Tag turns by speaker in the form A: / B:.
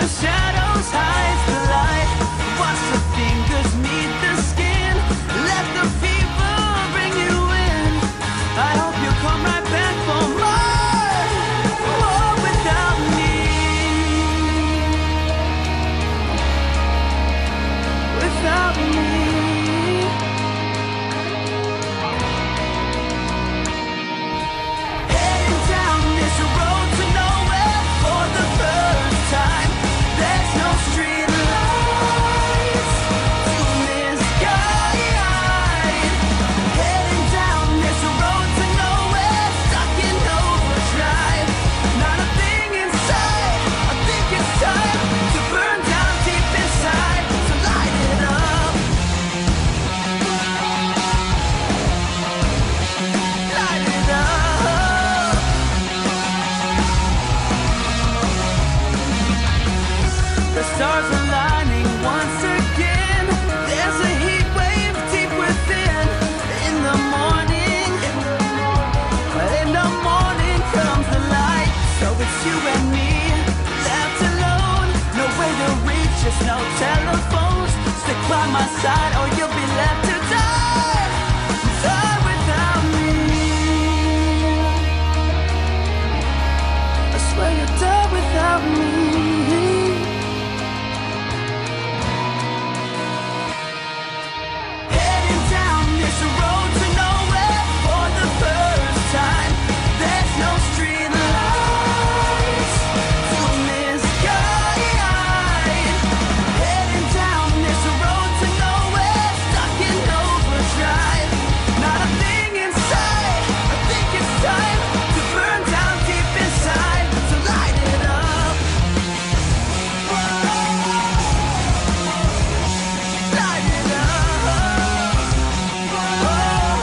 A: the shadows hides the light. Watch the fingers meet the skin. Let the fever bring you in. I hope you come right back for more without me. Without me. Heading down this road to nowhere for the first time. There's no street lights to misguide. Heading down this road to nowhere, stuck in overdrive. Not a thing inside. I think it's time to burn down deep inside. So light it up. Light it up. The stars are aligning once again. There's a heat wave deep within. In the morning comes the light. So it's you and me, left alone. No way to reach us, no telephones. Stick by my side or you'll be left